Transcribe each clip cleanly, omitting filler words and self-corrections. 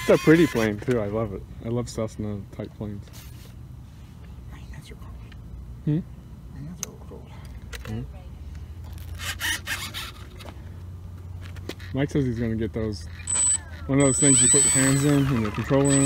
It's a pretty plane too. I love it. I love Cessna type planes. That's your cold. Hmm? That's real cold. Hmm? Mike says he's gonna get those. One of those things you put your hands in and the controller in.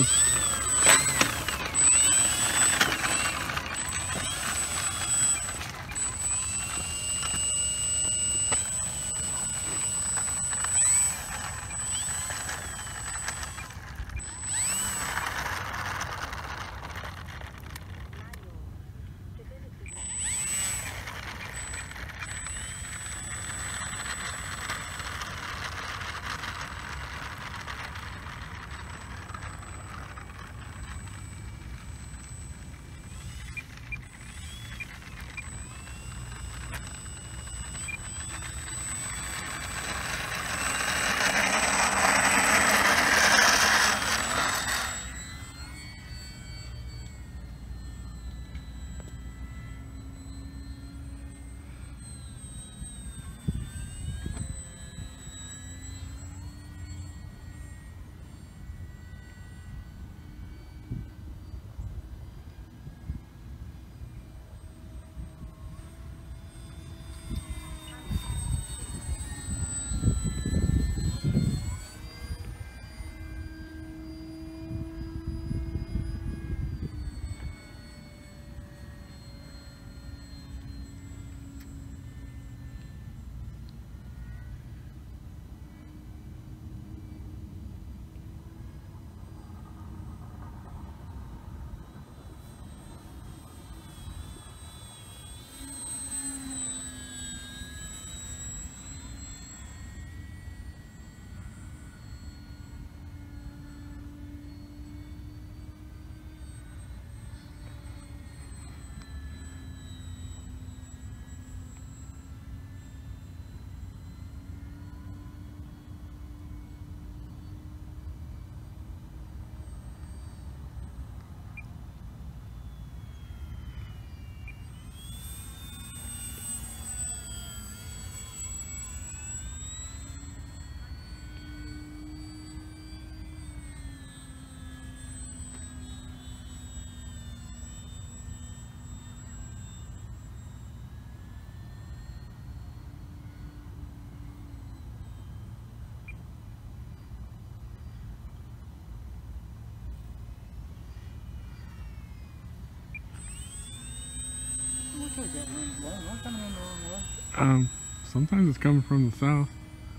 Sometimes it's coming from the south.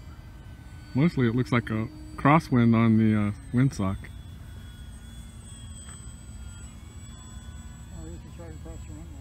Mostly it looks like a crosswind on the windsock. Oh, this is right across the runway.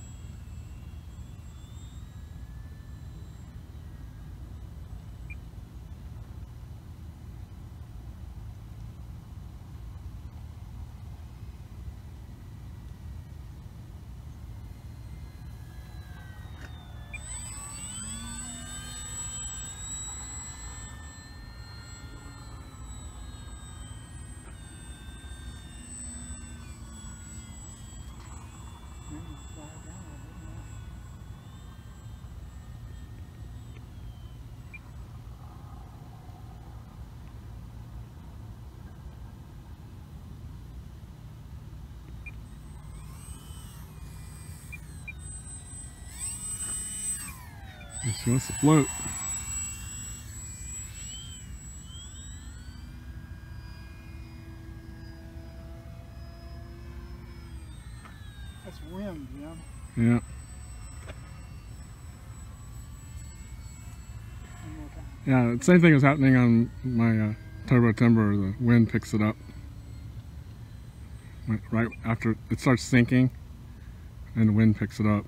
She wants to float. That's wind, Jim. Yeah. Yeah, the same thing is happening on my turbo timber. The wind picks it up right after it starts sinking, and the wind picks it up.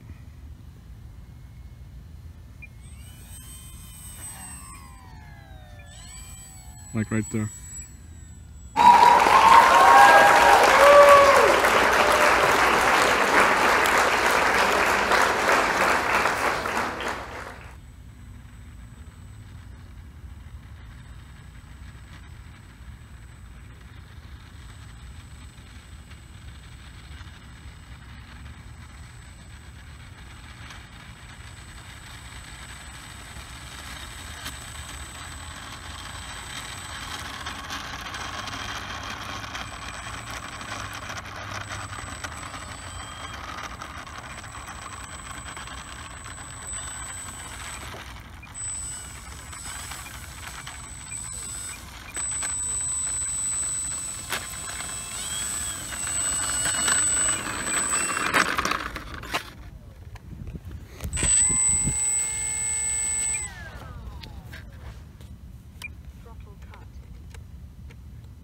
Like right there.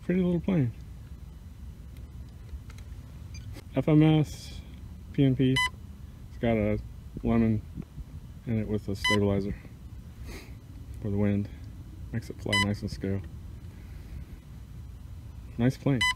Pretty little plane. FMS PNP. It's got a lemon in it with a stabilizer for the wind. Makes it fly nice and scale. Nice plane.